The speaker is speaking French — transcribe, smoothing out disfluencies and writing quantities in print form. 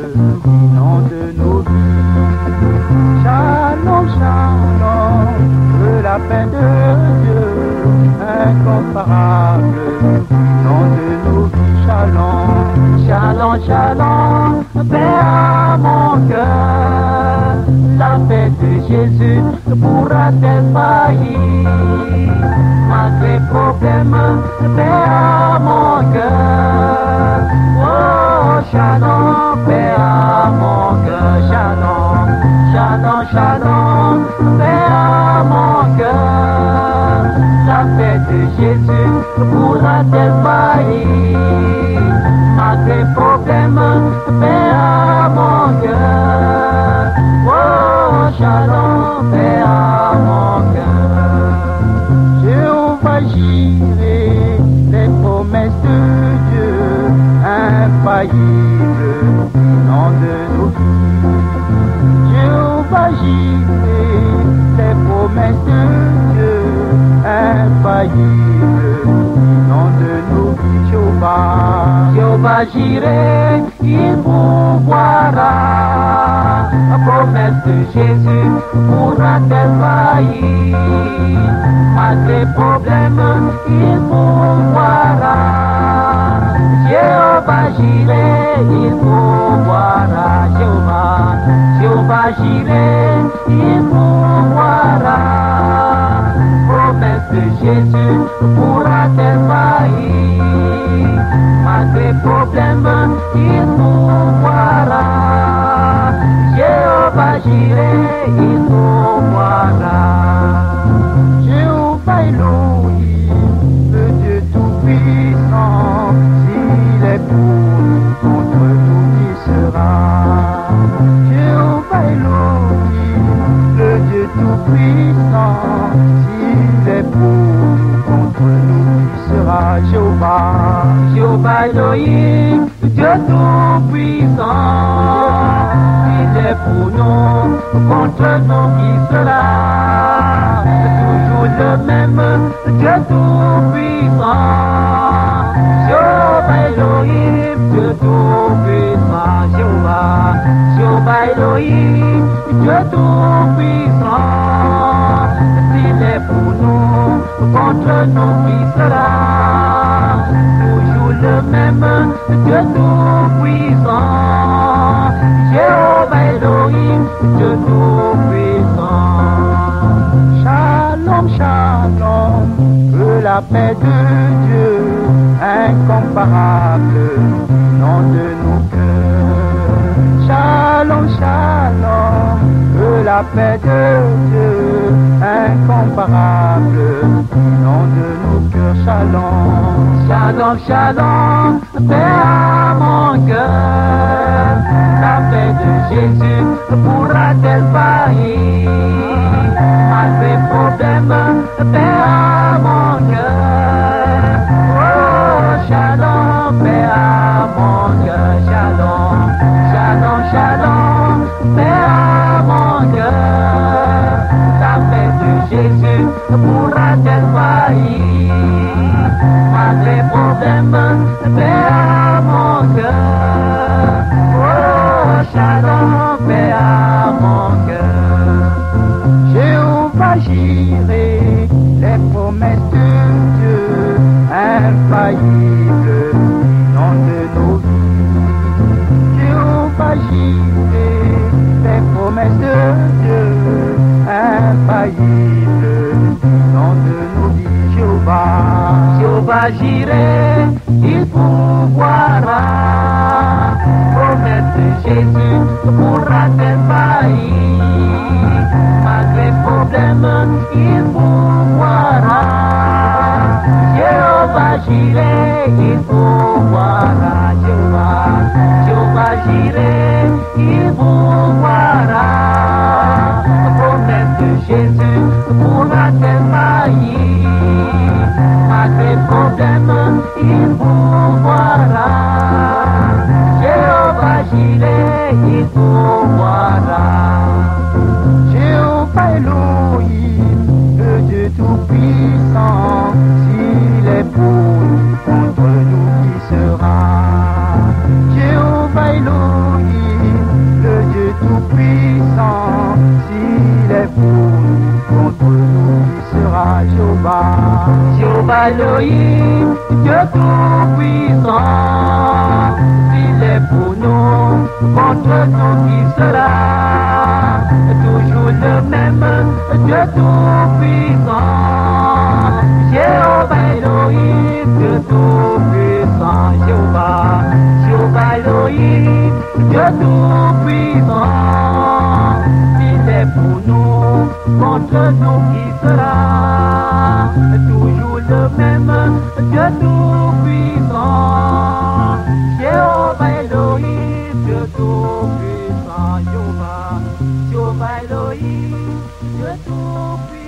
nom de nos vies. Shalom, shalom, que la paix de Dieu, incomparable, nom de nos vies. Shalom, shalom, shalom, paix à mon cœur. La paix de Jésus pourra-t-elle faillir? Malgré problème, paix à mon cœur. Oh, shalom, paix à mon cœur. Shalom, shalom, shalom, paix à mon cœur. La paix de Jésus pourra-t-elle faillir? Malgré problème, paix à mon cœur. Oh, shalom, paix à mon cœur. Jéhovah Jireh, les promesses de Dieu, infaillibles, nom de nos vies. Jéhovah Jireh, les promesses de Dieu, infaillibles, nom de nos vies. Jéhovah Jireh, il pourvoira. La promesse de Jésus pourra-t-elle faillir? Malgré problème, il pourvoira. Jéhovah Jireh, il pourvoira. Jéhovah Jireh, il pourvoira. Promesse de Jésus pourra-t-elle faillir? Malgré problème, il pourvoira. Jéhovah Jireh, il pourvoira. Jéhovah Elohim, le Dieu tout-puissant, s'il est pour nous, contre nous qui sera? Jéhovah Elohim, le Dieu tout-puissant, s'il est pour nous, contre nous qui sera? Jéhovah Elohim, le Dieu tout-puissant, s'il est pour nous, contre nous qui sera? Toujours le même Dieu tout-puissant. Jéhovah Elohim, Dieu tout-puissant. Jéhovah Elohim, Dieu tout-puissant. S'il est pour nous, contre nous qui sera? Toujours le même Dieu tout-puissant. Jéhovah Elohim, Dieu tout-puissant. Shalom, shalom, que la paix de Dieu, incomparable, nom de nos cœurs. Shalom, shalom, que la paix de Dieu, incomparable, nom de nos cœurs. Shalom, shalom, shalom, paix à mon cœur. La paix de Jésus pourra-t-elle faillir? Malgré problème, paix à mon cœur. Oh, shalom, paix à mon cœur. Shalom, shalom, shalom, paix à mon cœur. La paix de Jésus pourra-t-elle faillir? Malgré problème, paix à mon cœur. Oh, shalom, paix à mon cœur. Jéhovah Jireh, les promesses de Dieu, infaillibles, nom de nos vies. Jéhovah Jireh, les promesses de Dieu, infaillibles, nom de nos vies. Jéhovah Jireh, il pourvoira. Promesse de Jésus pourra-t-elle faillir? Malgré problème, il pourvoira. Jéhovah Jireh, il pourvoira. Jéhovah Jireh, il pourvoira. Promesse de Jésus pourra-t-elle faillir? Malgré problème, il pourvoira. Jéhovah Jireh, il pourvoira. Jéhovah Elohim, le Dieu tout-puissant, s'il est pour nous, contre nous qui sera? Jéhovah Elohim, Tout-Puissant, s'il est pour nous, contre nous, qui sera Jéhovah? Jéhovah Elohim, Dieu Tout-Puissant, s'il est pour nous, contre nous, qui sera? Toujours le même, Dieu Tout-Puissant, Jéhovah Elohim, Dieu Tout-Puissant, Jéhovah, Jéhovah Elohim, Dieu Tout-Puissant, s'il est pour nous, contre nous qui sera? Toujours le même, Dieu Tout-Puissant, Jéhovah Elohim, Dieu Tout-Puissant, Jéhovah, Jéhovah Elohim, Dieu Tout-Puissant.